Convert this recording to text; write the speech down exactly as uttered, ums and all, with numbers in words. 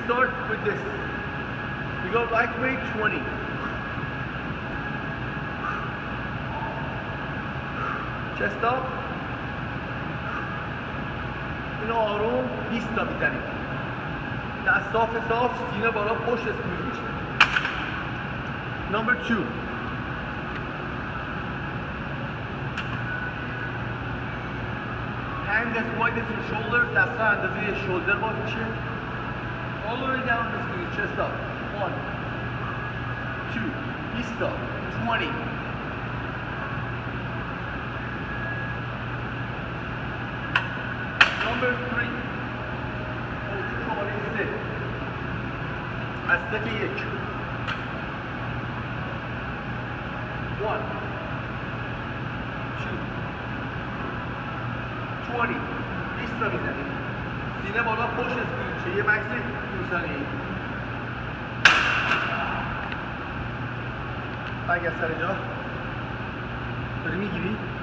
start with this. We go lightweight twenty. Chest up. اینو آروم بیست تا میزنیم. دست صاف صاف، سینه بالا، پشت اسکویز میشه. Number two. Hand as wide as your shoulder. دست ها اندازه شولدر باز میشه. All the way down the squeeze, chest up. One, two, بیست تا. twenty. Number three. شماره سه. از سه یک. One, two, twenty. بیست تا میزنیم. سینه بالا پشت اسکویز میشه. یه مکس دو ثانیه‌ای. برگرد سر جا. داری میگیری؟